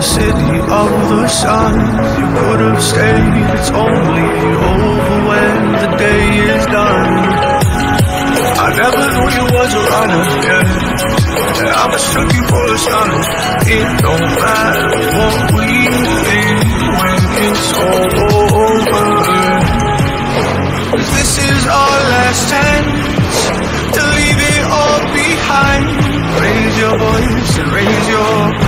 city of the sun. You could have stayed, it's only over when the day is done. I never knew you was a runner, yeah. I mistook you for a stunner. It don't matter what we think when it's all over. 'Cause this is our last chance to leave it all behind. Raise your voice and raise your